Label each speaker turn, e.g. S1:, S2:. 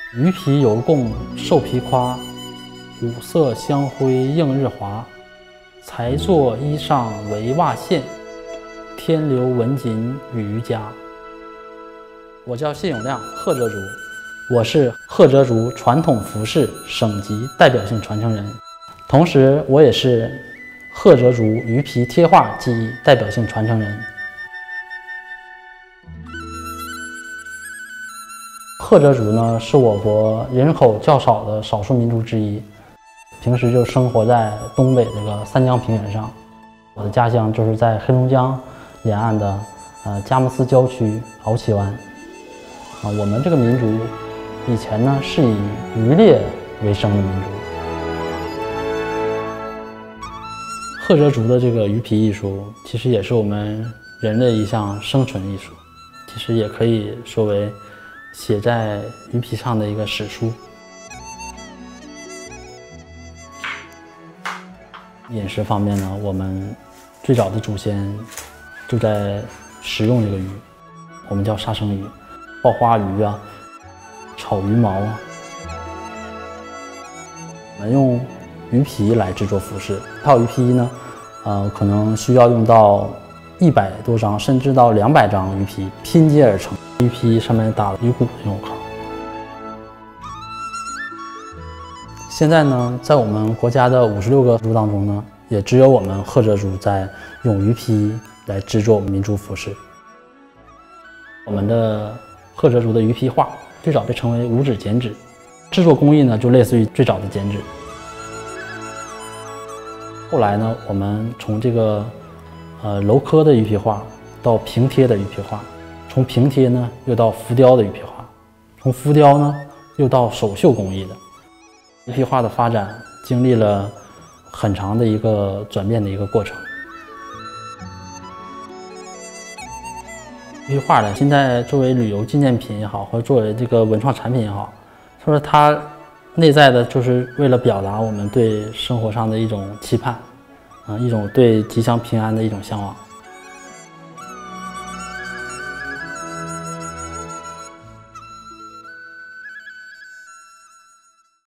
S1: 鱼皮犹共兽皮夸，五色香辉映日华。才作衣裳为袜线，天留文锦与余家。我叫谢永亮，赫哲族，我是赫哲族传统服饰省级代表性传承人，同时我也是赫哲族鱼皮贴画技艺代表性传承人。赫哲族呢，是我国人口较少的少数民族之一，平时就生活在东北这个三江平原上。我的家乡就是在黑龙江沿岸的佳木斯郊区敖岐湾。我们这个民族以前呢是以渔猎为生的民族。赫哲族的这个鱼皮艺术，其实也是我们人类一项生存艺术，其实也可以说为写在鱼皮上的一个史书。饮食方面呢，我们最早的祖先就在食用这个鱼，我们叫杀生鱼、爆花鱼啊、炒鱼毛啊。我们用鱼皮来制作服饰，一套鱼皮呢，可能需要用到100多张，甚至到200张鱼皮拼接而成。鱼皮上面打了鱼骨的那种壳。现在呢，在我们国家的56个族当中呢，也只有我们赫哲族在用鱼皮来制作民族服饰。我们的赫哲族的鱼皮画最早被称为五指剪纸，制作工艺呢就类似于最早的剪纸。后来呢，我们从这个镂刻的鱼皮画到平贴的鱼皮画，从平贴呢又到浮雕的鱼皮画，从浮雕呢又到手绣工艺的。鱼皮画的发展经历了很长的一个转变的一个过程。鱼皮画呢，现在作为旅游纪念品也好，或者作为这个文创产品也好，说它内在的就是为了表达我们对生活上的一种期盼，一种对吉祥平安的一种向往。